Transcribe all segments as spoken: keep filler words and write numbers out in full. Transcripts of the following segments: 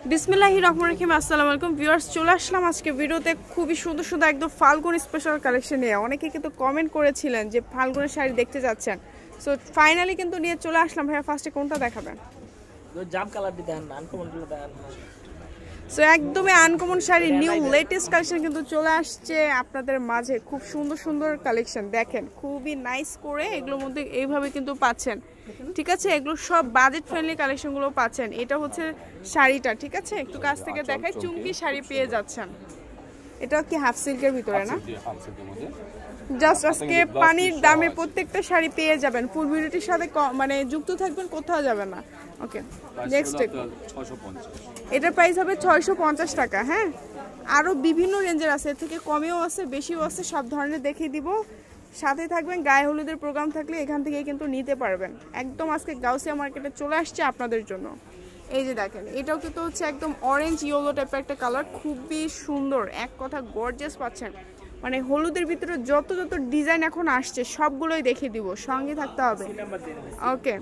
বিসমিল্লাহির রহমানির রহিম। আসসালামু আলাইকুম ভিউয়ার্স, চলে আসলাম আজকে ভিডিওতে খুবই সুন্দর সুন্দর একদম ফাল্গুন স্পেশাল কালেকশন নিয়ে। অনেকে কিন্তু কমেন্ট করেছিলেন যে ফাল্গুনের শাড়ি দেখতে যাচ্ছেন, সো ফাইনালি কিন্তু নিয়ে চলে আসলাম। ভাইয়া ফার্স্টে কোনটা দেখাবেন? জাম কালার দি দেন, আনকমন গুলো দেন। সো একদমই uncommon sari, new latest collection কিন্তু চলে আসছে আপনাদের মাঝে। খুব সুন্দর সুন্দর কালেকশন দেখেন, খুবই নাইস করে এগুলোর মধ্যে এইভাবে কিন্তু পাচ্ছেন। ঠিক আছে, এগুলো সব বাজেট ফ্রেন্ডলি কালেকশনগুলো পাচ্ছেন। এটা হচ্ছে শাড়িটা, ঠিক আছে, একটু কাছ থেকে দেখাই। চুমকি শাড়ি পেয়ে যাচ্ছেন। এটা কি হাফ সিল্কের ভিতরে না? জাস্ট আজকে পানির দামে প্রত্যেকটা শাড়ি পেয়ে যাবেন। ফুল ভিডিওটির সাথে মানে যুক্ত থাকবেন, কোথাও যাবে না। ওকে, নেক্সট এটার প্রাইস হবে ছয়শো পঞ্চাশ টাকা। হ্যাঁ, আরও বিভিন্ন রেঞ্জের আছে, এর থেকে কমেও আছে, বেশিও আছে, সব ধরনের দেখিয়ে দিব। সাথে থাকবেন, গায়ে হলুদের প্রোগ্রাম থাকলে এখান থেকে কিন্তু নিতে পারবেন। একদম আজকে গাউসিয়া মার্কেটে চলে আসছে আপনাদের জন্য। এই যে দেখেন, এটাও কিন্তু হচ্ছে একদম অরেঞ্জ ইয়েলো টাইপের একটা কালার, খুবই সুন্দর, এক কথা গর্জিয়াস পাচ্ছেন। মানে হলুদের ভিতরে যত যত ডিজাইন এখন আসছে সবগুলোই দেখিয়ে দিব, সঙ্গে থাকতে হবে। ওকে,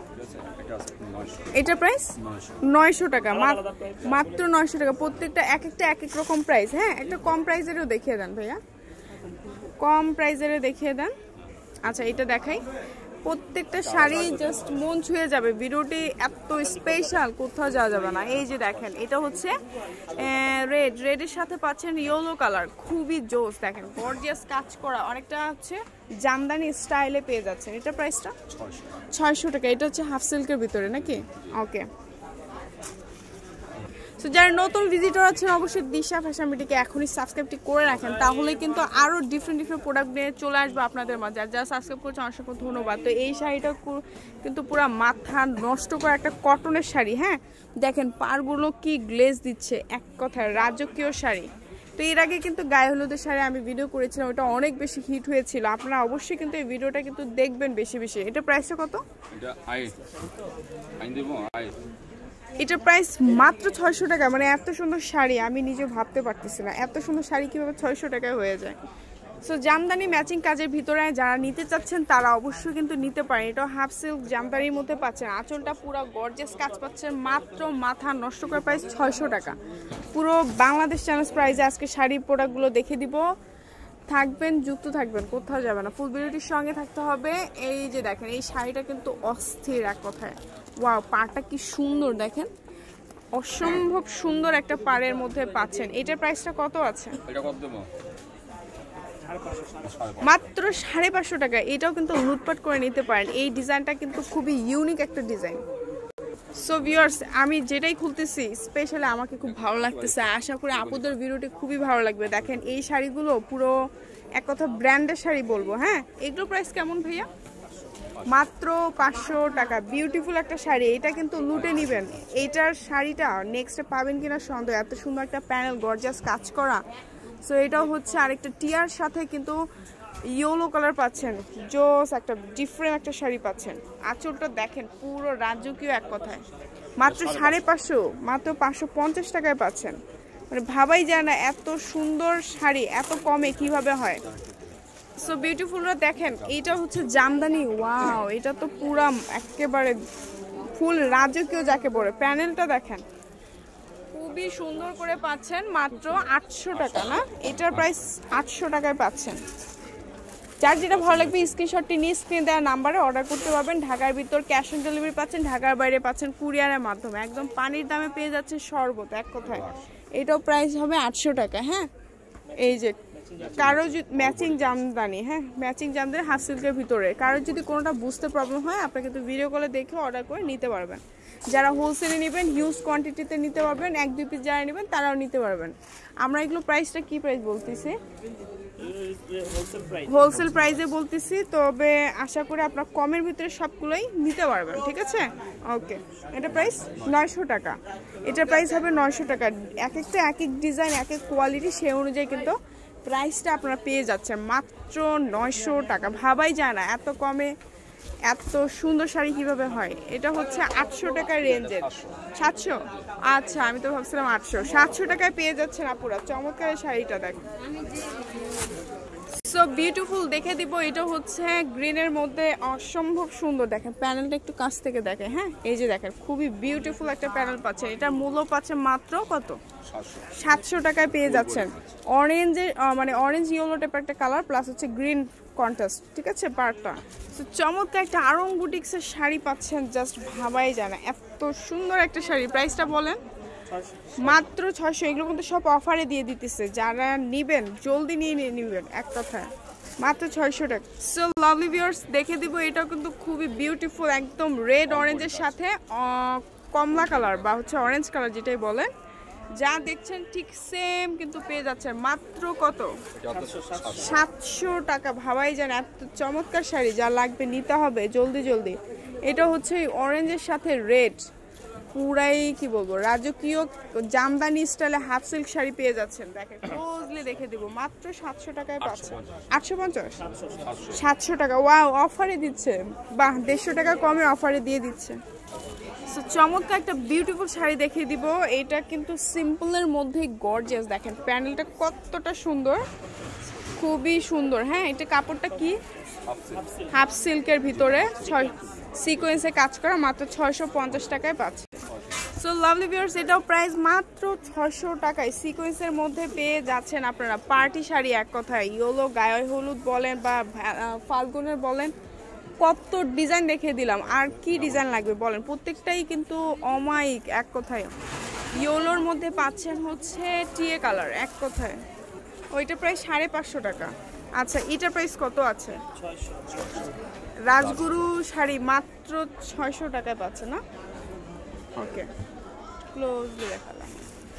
এটা প্রাইস নয়শো টাকা, মাত্র নয়শো টাকা। প্রত্যেকটা এক একটা এক এক রকম প্রাইস। হ্যাঁ, একটা কম প্রাইসেরও দেখিয়ে দেন ভাইয়া, কম প্রাইসের দেখিয়ে দেন। আচ্ছা, এটা দেখাই। প্রত্যেকটা শাড়ি জাস্ট মন ছুঁয়ে যাবে। ভিডিওটি এত স্পেশাল, কোথাও যাওয়া যাবে না। এই যে দেখেন, এটা হচ্ছে রেড, রেডের সাথে পাচ্ছেন ইয়েলো কালার, খুবই জোস। দেখেন গর্জিয়াস কাজ করা, অনেকটা হচ্ছে জামদানি স্টাইলে পেয়ে যাচ্ছেন। এটা প্রাইসটা ছয়শো টাকা। এটা হচ্ছে হাফ সিল্কের ভিতরে নাকি? ওকে, সো যারা নতুন ভিজিটর আছেন অবশ্যই দিশা ফ্যাশন বিউটিকে এখনই সাবস্ক্রাইবটি করে রাখেন, তাহলে কিন্তু আরও ডিফারেন্ট ডিফারেন্ট প্রোডাক্ট নিয়ে চলে আসবে আপনাদের মাঝে। আর যারা সাবস্ক্রাইব করছে অসংখ্য ধন্যবাদ। তো এই শাড়িটা কিন্তু পুরো মাথা নষ্ট করা একটা কটনের শাড়ি। হ্যাঁ, দেখেন পাড়গুলো কি গ্লেজ দিচ্ছে, এক কথায় রাজকীয় শাড়ি। তো এর আগে কিন্তু গায়ে হলুদের শাড়ি আমি ভিডিও করেছিলাম, ওটা অনেক বেশি হিট হয়েছিল। আপনারা অবশ্যই কিন্তু এই ভিডিওটা কিন্তু দেখবেন বেশি বেশি। এটা প্রাইসটা কত? এটার প্রাইস মাত্র ছয়শো টাকা। মানে এত সুন্দর শাড়ি আমি নিজে ভাবতে পারতেছি না, এত সুন্দর শাড়ি কীভাবে ছয়শো টাকায় হয়ে যায়। সো জামদানি ম্যাচিং কাজের ভিতরে যারা নিতে চাচ্ছেন তারা অবশ্যই কিন্তু নিতে পারেন। এটা হাফ সিল্ক জামদানির মধ্যে পাচ্ছেন, আঁচলটা পুরো গর্জিয়াস কাজ পাচ্ছেন, মাত্র মাথা নষ্ট করার প্রাইস ছয়শো টাকা। পুরো বাংলাদেশ চ্যানেল প্রাইসে আজকে শাড়ি প্রোডাক্টগুলো দেখে দিব। থাকবেন, যুক্ত থাকবেন, কোথাও যাবে না। ফুল ভিডিওটির সঙ্গে থাকতে হবে। এই যে দেখেন, এই শাড়িটা কিন্তু অস্থির এক কথায়। ওয়াও, পাড়টা কি সুন্দর দেখেন, অসম্ভব সুন্দর একটা পাড়ের মধ্যে পাচ্ছেন। এটার প্রাইসটা কত আছে? মাত্র সাড়ে পাঁচশো টাকা। এটাও কিন্তু লুটপাট করে নিতে পারেন। এই ডিজাইনটা কিন্তু খুবই ইউনিক একটা ডিজাইন। সো ভিউয়ার্স, আমি যেটাই খুলতেছি স্পেশালি আমাকে খুব ভালো লাগতেছে। আশা করি আপুদের ভিডিওটি খুবই ভালো লাগবে। দেখেন এই শাড়িগুলো পুরো এক কথা ব্র্যান্ডের শাড়ি বলবো। হ্যাঁ, এগুলো প্রাইস কেমন ভাইয়া? মাত্র পাঁচশো টাকা। বিউটিফুল একটা শাড়ি, এটা কিন্তু লুটে নেবেন। এইটার শাড়িটা নেক্সটে পাবেন কিনা সন্দেহ, এত সুন্দর একটা প্যানেল গর্জিয়াস কাজ করা। সো এটাও হচ্ছে আরেকটা টিয়ার সাথে কিন্তু ইয়েলো কালার পাচ্ছেন, জোস একটা ডিফারেন্ট একটা শাড়ি পাচ্ছেন। আঁচলটা দেখেন পুরো রাজকীয় এক কথায়। মাত্র সাড়ে পাঁচশো, মাত্র পাঁচশো পঞ্চাশ টাকায় পাচ্ছেন। মানে ভাবাই যায় না এত সুন্দর শাড়ি এত কমে কিভাবে হয়। সো বিউটিফুলরা দেখেন, এইটা হচ্ছে জামদানি। ওয়াও, এটা তো পুরা একেবারে ফুল রাজকীয় যাকে বলে। প্যানেলটা দেখেন খুবই সুন্দর করে পাচ্ছেন, মাত্র আটশো টাকা না? এটার প্রাইস আটশো টাকায় পাচ্ছেন। যার যেটা ভালো লাগবে স্ক্রিনশটটি নিয়ে স্ক্রিন দেওয়ার নাম্বারে অর্ডার করতে পারবেন। ঢাকার ভিতর ক্যাশ অন ডেলিভারি পাচ্ছেন, ঢাকার বাইরে পাচ্ছেন কুরিয়ারের মাধ্যমে। একদম পানির দামে পেয়ে যাচ্ছেন শরবত এক কথায়। এটাও প্রাইস হবে আটশো টাকা। হ্যাঁ, এই যে কারো যদি ম্যাচিং জামদানি, হ্যাঁ ম্যাচিং জামদানি হাফ সিল্কের ভিতরে, কারো যদি কোনোটা বুঝতে প্রবলেম হয় আপনারা কিন্তু ভিডিও কলে দেখে অর্ডার করে নিতে পারবেন। যারা হোলসেলে নেবেন হিউজ কোয়ান্টিটিতে নিতে পারবেন, এক দুই পিস যারা নেবেন তারাও নিতে পারবেন। আমরা এগুলো প্রাইসটা কি প্রাইস বলতেছি? হোলসেল প্রাইসে বলতেছি, তবে আশা করি আপনার কমের ভিতরে সবগুলোই নিতে পারবেন। ঠিক আছে, ওকে। এটা প্রাইস নয়শো টাকা। এটার প্রাইস হবে নয়শো টাকা। এক একটা এক এক ডিজাইন, এক এক কোয়ালিটি, সেই অনুযায়ী কিন্তু প্রাইসটা আপনারা পেয়ে যাচ্ছেন মাত্র নয়শো টাকা। ভাবাই যায় না এত কমে এত সুন্দর শাড়ি কিভাবে হয়। এটা হচ্ছে আটশো টাকার রেঞ্জের। সাতশো? আচ্ছা, আমি তো ভাবছিলাম আটশো। সাতশো টাকায় পেয়ে যাচ্ছেন আপুরা। চমৎকার শাড়িটা দেখেন। সো বিউটিফুল দেখে দিব, এটা হচ্ছে গ্রিনের মধ্যে অসম্ভব সুন্দর। দেখেন প্যানেলটা একটু কাছ থেকে দেখে, হ্যাঁ এই যে দেখেন খুবই বিউটিফুল একটা প্যানেল পাচ্ছেন। এটা মূল্য পাচ্ছে মাত্র কত, সাতশো টাকায় পেয়ে যাচ্ছেন। অরেঞ্জের মানে অরেঞ্জ ইয়েলো টাইপের একটা কালার প্লাস হচ্ছে গ্রিন কন্ট্রাস্ট, ঠিক আছে পার্টটা। তো চমৎকার একটা আরং বুটিক্সের শাড়ি পাচ্ছেন, জাস্ট ভাবাই যায় না এত সুন্দর একটা শাড়ি। প্রাইসটা বলেন? মাত্র ছয়শো। এগুলো কিন্তু সব অফারে দিয়ে দিতেছে, যারা নিবেন জলদি নিয়ে নিয়ে নিবেন, এক কথায় মাত্র ছয়শো টাকা। সো লাভলি ভিউয়ার্স দেখে দিব, এটাও কিন্তু খুবই বিউটিফুল, একদম রেড অরেঞ্জের সাথে কমলা কালার বা হচ্ছে অরেঞ্জ কালার যেটাই বলেন, যা দেখছেন ঠিক সেম কিন্তু পেয়ে যাচ্ছেন মাত্র কত, সাতশো টাকা। ভাবাই যান এত চমৎকার শাড়ি, যা লাগবে নিতে হবে জলদি জলদি। এটা হচ্ছে অরেঞ্জের সাথে রেড, পুরাই কি বলবো রাজকীয় জামদানি স্টাইলে হাফ সিল্ক শাড়ি পেয়ে যাচ্ছেন। দেখেন ক্লোজলি দেখে দিব, মাত্র সাতশো টাকায় পাচ্ছেন। আটশো পঞ্চাশ, সাতশো টাকা, ওয়াও অফারে দিচ্ছে, বাহ দেড়শো টাকা কমে অফারে দিয়ে দিচ্ছে। সো চমৎকার একটা বিউটিফুল শাড়ি দেখিয়ে দিব, এটা কিন্তু সিম্পলের মধ্যে গর্জিয়াস। দেখেন প্যানেলটা কতটা সুন্দর, খুবই সুন্দর। হ্যাঁ এটা কাপড়টা কি, হাফ সিল্কের ভিতরে ছয় সিকোয়েন্সে কাজ করা, মাত্র ছয়শো পঞ্চাশ টাকায় পাচ্ছে। সো লাভলি ভিউয়ার্স এটাও প্রাইস মাত্র ছয়শো টাকায় সিকোয়েন্সের মধ্যে পেয়ে যাচ্ছেন আপনারা। পার্টি শাড়ি এক কথায়, ইয়েলো গায়ে হলুদ বলেন বা ফাল্গুনের বলেন, কত ডিজাইন দেখিয়ে দিলাম, আর কি ডিজাইন লাগবে বলেন, প্রত্যেকটাই কিন্তু অমায়িক এক কথায়। ইয়েলোর মধ্যে পাচ্ছেন হচ্ছে টিয়ে কালার, এক কথায় ওইটা প্রায় সাড়ে পাঁচশো টাকা। আচ্ছা এটার প্রাইস কত আছে? রাজগুরু শাড়ি মাত্র ছয়শো টাকায় পাচ্ছে না? ওকে ক্লোজলি দেখালাম।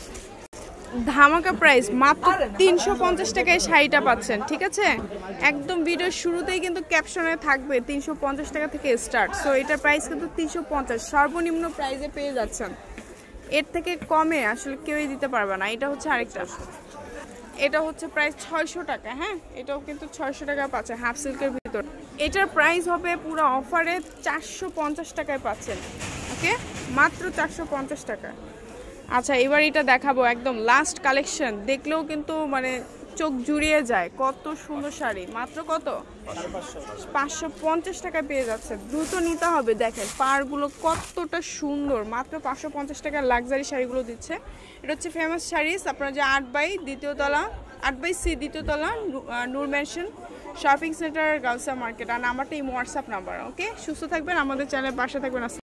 ধামাকা প্রাইস মাত্র তিনশো পঞ্চাশ টাকায় শাড়িটা পাচ্ছেন, ঠিক আছে? একদম ভিডিওর শুরুতেই কিন্তু ক্যাপশনে থাকবে তিনশো পঞ্চাশ টাকা থেকে স্টার্ট। সো এটার প্রাইস কিন্তু তিনশো পঞ্চাশ সর্বনিম্ন প্রাইসে পেয়ে যাচ্ছেন, এর থেকে কমে আসলে কেউই দিতে পারবে না। এটা হচ্ছে আরেকটা, এটা হচ্ছে প্রাইস ছয়শো টাকা। হ্যাঁ এটাও কিন্তু ছয়শো টাকা পাচ্ছে হাফ সিল্কের ভিতর। এটার প্রাইস হবে পুরো অফারে চারশো পঞ্চাশ টাকায় পাচ্ছেন, ওকে মাত্র চারশো পঞ্চাশ টাকা। আচ্ছা এবার এটা দেখাবো একদম লাস্ট কালেকশন, দেখলেও কিন্তু মানে চোখ জুড়িয়ে যায়, কত সুন্দর শাড়ি, মাত্র কত, পাঁচশো পঞ্চাশ টাকায় পেয়ে যাচ্ছে, দ্রুত নিতে হবে। দেখেন পাড়গুলো কতটা সুন্দর, মাত্র পাঁচশো পঞ্চাশ টাকার লাক্সারি শাড়িগুলো দিচ্ছে। এটা হচ্ছে ফেমাস শাড়িস, আপনারা যে আট বাই দ্বিতীয় তলা, আট বাই সি দ্বিতীয় তলা, Noor mansion shopping centre, Gausia market. আর নাম্বারটা এই হোয়াটসঅ্যাপ নাম্বার। ওকে সুস্থ থাকবেন, আমাদের চ্যানেলের পাশে থাকবেন।